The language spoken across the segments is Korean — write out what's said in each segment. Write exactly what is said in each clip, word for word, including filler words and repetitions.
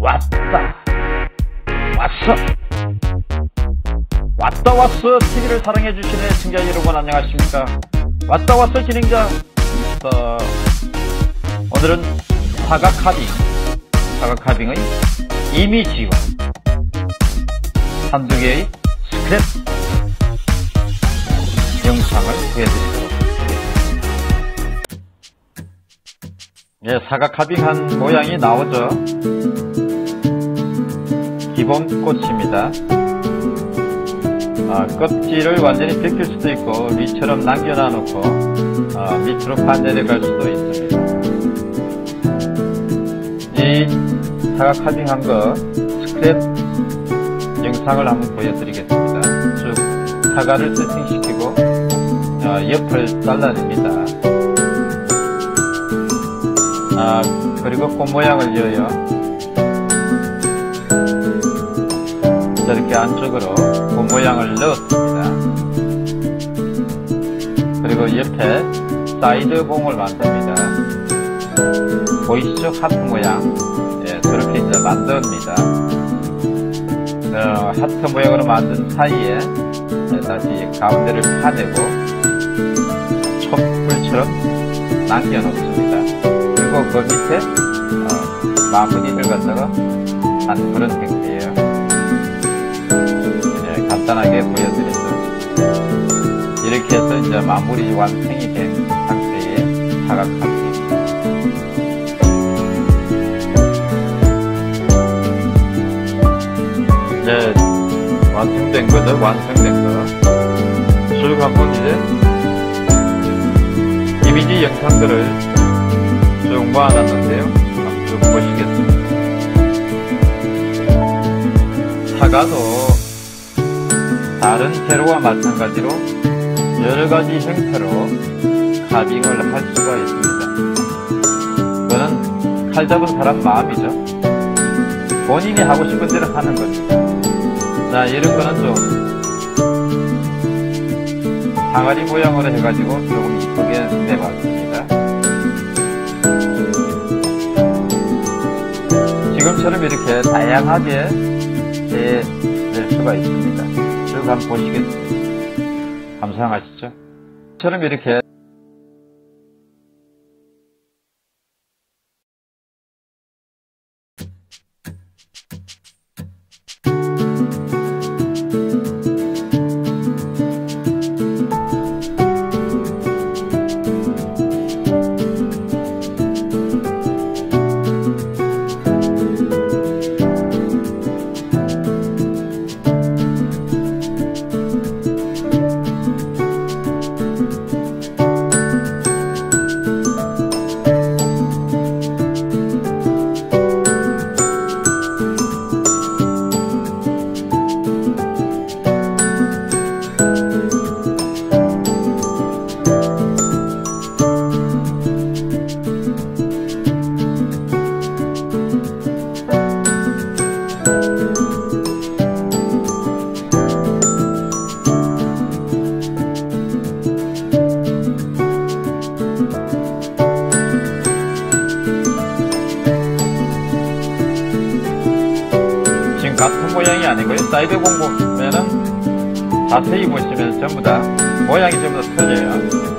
왔다 왔어 왔다 왔어 티비를 사랑해주시는 시청자 여러분 안녕하십니까. 왔다 왔어 진행자 어, 오늘은 사각 카빙 사각 카빙의 이미지와 한두 개의 스크랩 영상을 보여드리도록 하겠습니다. 예, 사각 카빙한 모양이 나오죠. 기본 꽃입니다. 아, 껍질을 완전히 벗길 수도 있고 위처럼 남겨놔 놓고 아, 밑으로 반내려갈 수도 있습니다. 이 사각 카빙한 거 스크랩 영상을 한번 보여드리겠습니다. 쭉 사각을 세팅시키고 아, 옆을 잘라냅니다. 아, 그리고 꽃 모양을 이어요. 이렇게 안쪽으로 꽃 모양을 넣었습니다. 그리고 옆에 사이드 봉을 만듭니다. 보이시죠? 하트 모양. 예, 저렇게 이제 만듭니다. 어, 하트 모양으로 만든 사이에 다시 가운데를 파내고 촛불처럼 남겨놓습니다. 그리고 그 밑에 어, 마무리를 갖다가 한 그런 형태예요. 네, 간단하게 보여드렸죠. 이렇게 해서 이제 마무리 완성이 된 상태의 사각 카빙. 네, 완성된 거죠. 완성된 거. 쭉 한번 이제 이미지 영상들을 쭉 모아놨는데요. 한번 쭉 보시겠습니다. 사과도 다른 재료와 마찬가지로 여러가지 형태로 카빙을 할 수가 있습니다. 그거는 칼 잡은 사람 마음이죠. 본인이 하고 싶은 대로 하는 거죠. 자, 이런 거는 좀 항아리 모양으로 해가지고 조금 이쁘게 내봤습니다. 지금처럼 이렇게 다양하게 해낼 수가 있습니다. 쭉 한번 보시겠습니다. 감상하시죠? 처럼 이렇게 같은 모양이 아니고요. 사이드 공 보면은 자세히 보시면 전부 다 모양이 전부 다 틀려요.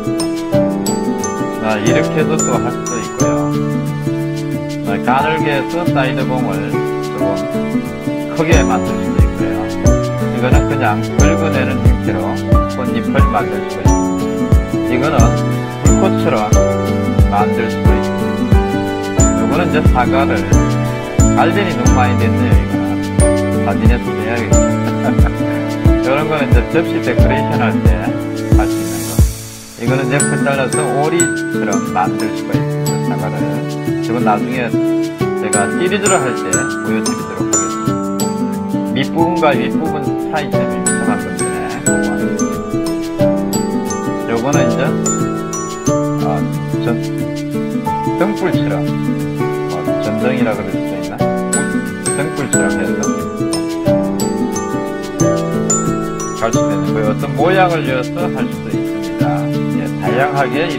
아, 이렇게 해서 또 할 수도 있고요. 아, 가늘게 해서 사이드 공을 좀 크게 만들 수도 있고요. 이거는 그냥 긁어내는 형태로 꽃잎을 만들 수가 있습니다. 이거는 불꽃처럼 만들 수도 있습니다. 이거는 이제 사과를 갈변이 너무 많이 됐네요. 이거는 사진에서 내야겠습니다. 이런 거는 이제 접시 데코레이션 할 때 할 수 있는 거. 이거는 옆을 잘라서 오리처럼 만들 수가 있습니다. 사과를. 이건 나중에 제가 시리즈를 할 때 보여드리도록 하겠습니다. 밑부분과 윗부분 차이점입니다. 방금 전에. 요거는 이제 어, 전, 등불처럼 뭐 전등이라 그럴 수도 있나? 등불처럼 해서 할 수 있는 거예요. 어떤 모양을 이어서 할 수도 있습니다. 예, 다양하게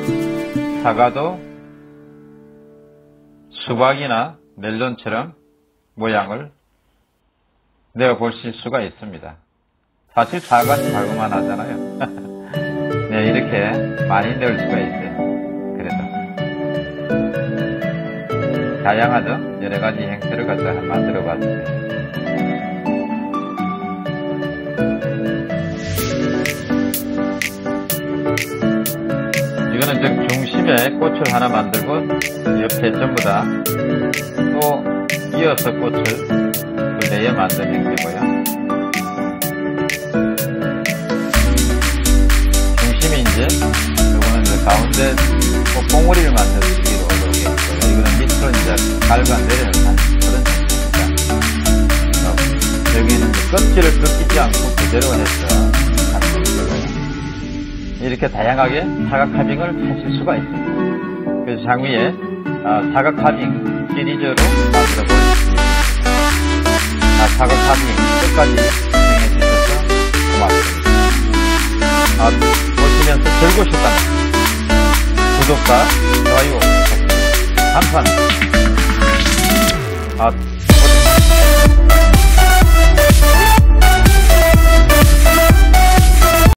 이렇게 사과도 수박이나 멜론처럼 모양을 내어보실 수가 있습니다. 사실 사각은 작으만 하잖아요. 네, 이렇게 많이 넣을 수가 있어요. 그래도 다양하죠? 여러가지 형태를 갖다 만들어 봤습니다. 이거는 즉 중심에 꽃을 하나 만들고 옆에 전부 다 또 이어서 꽃을 그 내에 만든 형태고요. 중심이 이제 이거는 이제 가운데 뭐 봉우리를 만들기로 올라오게 있고요. 이거는 밑으로 이제 갈과 내려가는 그런 형태입니다. 어, 여기는 이제 껍질을 벗기지 않고 그대로 해서 하는 거고요. 이렇게 다양하게 사각 카빙을 하실 수가 있습니다. 그래서 장위에 어, 사각 카빙 시리즈로 만들어 보겠습니다. 아, 사각 카빙 끝까지 진행해 주셔서 고맙습니다. 아, 보시면서 즐거우셨다면 구독과 좋아요 감사합니다. 아,